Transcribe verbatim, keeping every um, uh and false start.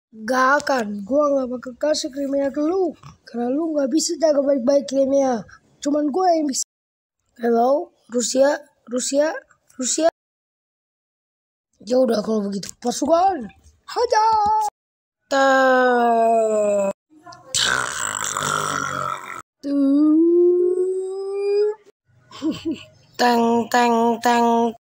Gak akan, gua gak bakal kasih Crimea ke lu, karena lu gak bisa jaga baik-baik Crimea. Cuman gua yang bisa. Hello, Rusia, Rusia, Rusia. Ya udah kalau begitu, pasukan, hajar. Ta. Tuh. Teng teng teng.